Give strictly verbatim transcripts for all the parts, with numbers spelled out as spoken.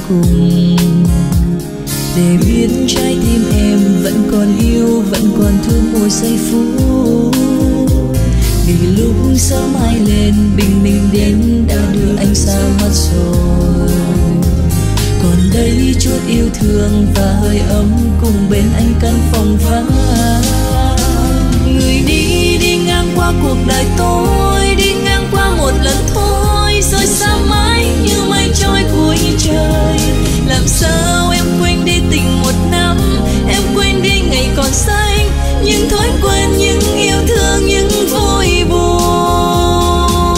cùng, để biết trái tim em vẫn còn yêu, vẫn còn thương mỗi giây phút. Vì lúc sớm mai lên bình minh đến đã đưa anh xa mất rồi, còn đây chút yêu thương và hơi ấm cùng bên anh căn phòng vắng. Người đi đi ngang qua cuộc đời tôi, đi ngang qua một lần thôi rồi xa mãi như mây trôi cuối trời. Làm sao em quên đi tình một năm, em quên đi ngày còn xanh, nhưng thói quen những yêu thương những vui buồn.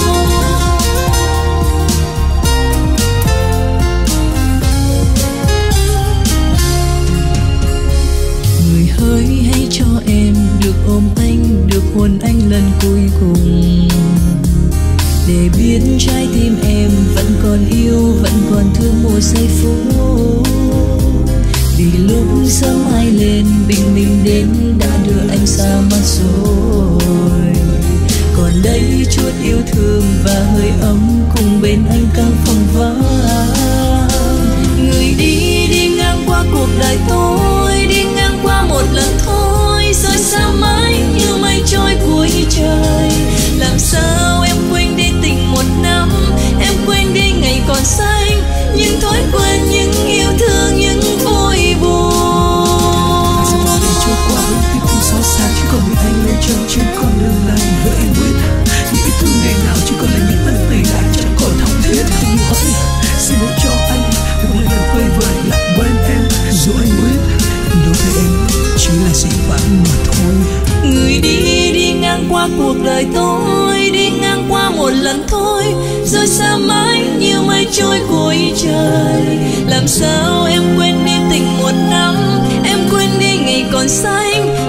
Người hỡi hãy cho em được ôm anh, được hôn anh lần cuối cùng, để biết trái tim em vẫn còn yêu, vẫn còn thương mỗi giây phút. Vì lúc sớm mai lên bình minh đến đã đưa anh xa mất rồi, còn đây chút yêu thương và hơi ấm cùng bên anh căn phòng vắng. Người đi đi ngang qua cuộc đời tôi, đi ngang qua một lần thôi rồi xa mãi như mây trôi cuối trời. Làm sao em quên đi tình một năm, em quên đi ngày còn xanh, nhưng thói quen những yêu thương những vui buồn. Dòng ngày trôi qua vẫn tiếp không xót xa, chỉ còn mình anh nơi chân trên con đường này. Với em biết những yêu thương ngày nào chỉ còn là những ân tình đã chẳng còn thòng thiết. Tình yêu hỡi xin hãy cho anh được một lần quay về lại bên em, dù anh biết đối với em chỉ là dĩ vãng mà thôi. Người đi đi ngang qua cuộc đời tôi, đi ngang qua một lần thôi rồi xa mãi như mây trôi cuối trời. Làm sao em quên đi tình một năm, em quên đi ngày còn xanh,